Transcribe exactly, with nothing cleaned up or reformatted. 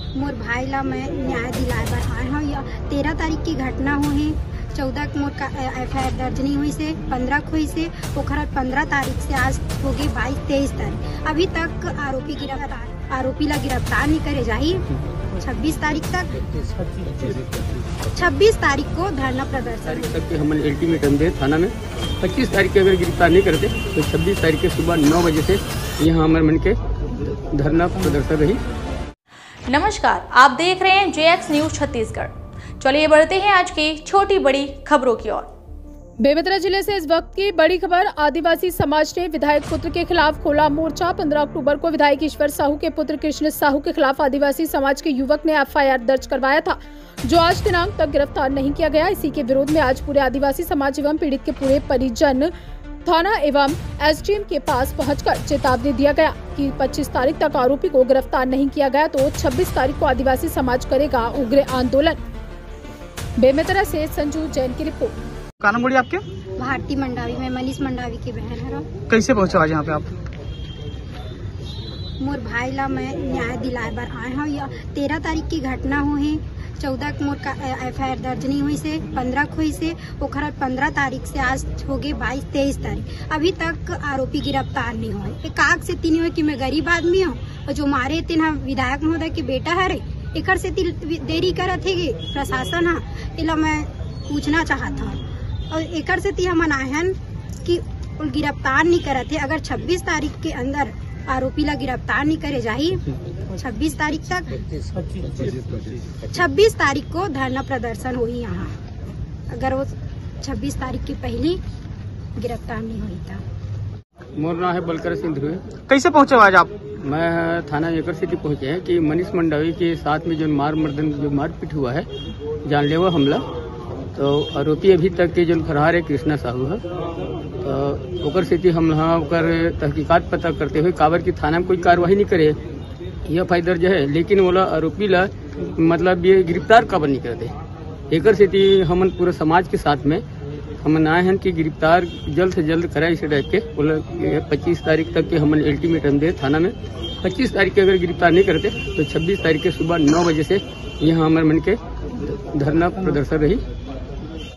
मोर भाई ला मैं न्याय दिलाए बर आए हूँ। या तेरह तारीख की घटना हुई, चौदह मोर का एफ आई आर दर्ज नहीं हुई से, पंद्रह हुई से, ओखर पंद्रह तारीख से आज हो गई बाईस तेईस तारीख। अभी तक आरोपी गिरफ्तार आरोपी ला गिरफ्तार नहीं करे जाही। छब्बीस तारीख तक छब्बीस तारीख को धरना प्रदर्शन तक हम अल्टीमेटम दे थाना में। पच्चीस तारीख के अगर गिरफ्तार नहीं करते तो छब्बीस तारीख के सुबह नौ बजे से यहाँ हमारे मन के धरना प्रदर्शन रही। नमस्कार, आप देख रहे हैं जे एक्स न्यूज छत्तीसगढ़। चलिए बढ़ते हैं आज की छोटी बड़ी खबरों की ओर। बेमेतरा जिले से इस वक्त की बड़ी खबर। आदिवासी समाज ने विधायक पुत्र के खिलाफ खोला मोर्चा। पंद्रह अक्टूबर को विधायक ईश्वर साहू के पुत्र कृष्ण साहू के खिलाफ आदिवासी समाज के युवक ने एफ आई आर दर्ज करवाया था, जो आज दिनांक तक गिरफ्तार नहीं किया गया। इसी के विरोध में आज पूरे आदिवासी समाज एवं पीड़ित के पूरे परिजन थाना एवं एस डी एम के पास पहुंचकर चेतावनी दिया गया कि पच्चीस तारीख तक आरोपी को गिरफ्तार नहीं किया गया तो छब्बीस तारीख को आदिवासी समाज करेगा उग्र आंदोलन। बेमेतरा से संजू जैन की रिपोर्ट। का नाम बोलिए आपके? भारती मंडावी में मनीष मंडावी की बहन है। कैसे पहुंचे आज यहाँ पे आप? मोर भाई ला मैं न्याय दिलाए बर आए हूँ। या तेरह तारीख की घटना हुई, चौदह मोर का एफ आई आर दर्ज नहीं हुई से, पंद्रह हुई से, ओखर पंद्रह तारीख से आज हो गई बाईस तेईस तारीख। अभी तक आरोपी गिरफ्तार नहीं हुए। एक आग से तीन हुए कि मैं गरीब आदमी हूँ और जो मारे तीन विधायक महोदय के बेटा है एक से देरी करत है प्रशासन है। इला मैं पूछना चाहता हूँ और एक से ती हम आयन कि गिरफ्तार नहीं करते। अगर छब्बीस तारीख के अंदर आरोपी ला गिरफ्तार नहीं करे जाही, छब्बीस तारीख तक छब्बीस तारीख को धरना प्रदर्शन हुई यहाँ। अगर वो छब्बीस तारीख की पहली गिरफ्तार नहीं हुई था। मोर नाम है बलकर सिंह ध्रुव। कैसे पहुंचे आज आप? मैं थाना जेकर सिटी पहुंचे हैं कि मनीष मंडावी के साथ में जो मार मर्दन जो मारपीट हुआ है, जानलेवा हमला, तो आरोपी अभी तक के जो फरार है कृष्णा साहू है। तो ओकर स्थिति हम यहाँ ओकर तहकीकात पता करते हुए काबर की थाना में कोई कार्रवाई नहीं करे, यह फायदा दर्ज है, लेकिन बोला आरोपी ला मतलब ये गिरफ्तार काबर नहीं करते। एक स्थिति हम पूरे समाज के साथ में हम आए हैं कि गिरफ्तार जल्द से जल्द कराए इसे टाइप के। बोला पच्चीस तारीख तक के हम अल्टीमेटम दे थाना में। पच्चीस तारीख के अगर गिरफ्तार नहीं करते तो छब्बीस तारीख के सुबह नौ बजे से यहाँ हमारे मन के धरना प्रदर्शन रही।